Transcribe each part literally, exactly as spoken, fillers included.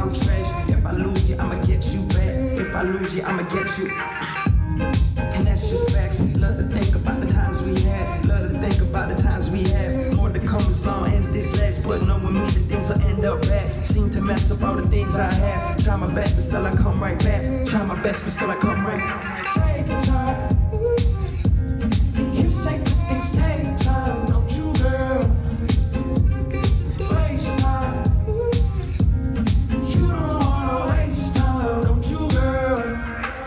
talk trash. If I lose you, I'ma get you back. If I lose you, I'ma get you. And that's just facts. Love to think about the times we had. Love to think about the times we had. More to come as long as this lasts. But knowing me, the things will end up bad. Seem to mess up all the things I have. Try my best, but still I come right back. Try my best, but still I come right back. Take your time. You say good things take time, don't you, girl? Waste time. You don't wanna waste time, don't you, girl?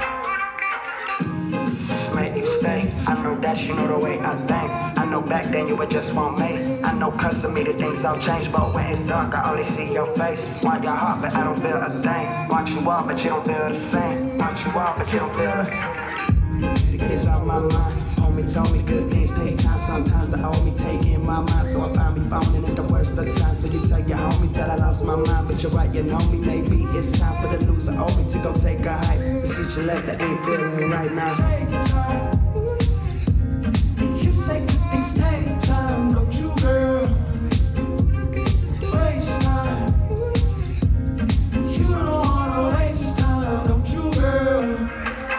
Make you say, I know that you know the way I think. I know back then you were just one mate. I know cause of me the things all change, but when it's dark I only see your face. Want your heart but I don't feel a thing. Want you all but you don't feel the same. Want you all but you don't feel the. It's out my mind. Homie told me good things take time. Sometimes the old me take in my mind. So I find me phoning at the worst of times. So you tell your homies that I lost my mind. But you're right, you know me. Maybe it's time for the loser owe me to go take a hike. But since you left, I ain't feeling right now. Take your time. You say good things take time, don't you, girl? Waste time. You don't wanna waste time, don't you, girl?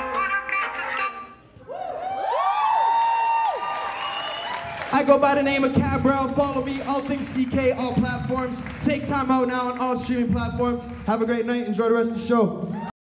I go by the name of Cabral. Follow me, all things C K, all platforms. Take time out now on all streaming platforms. Have a great night. Enjoy the rest of the show.